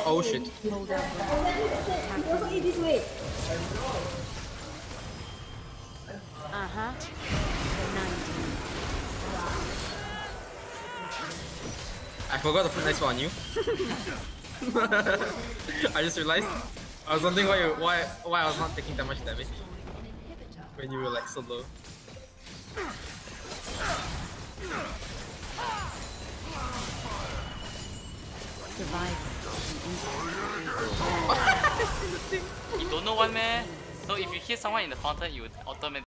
Oh shit. Hold up. Also eat this way. Uh-huh. 90. I forgot to put nice on you. I just realized. I was wondering why I was not taking that much damage when you were like so low. You don't know one man. So if you hit someone in the fountain, you would automatically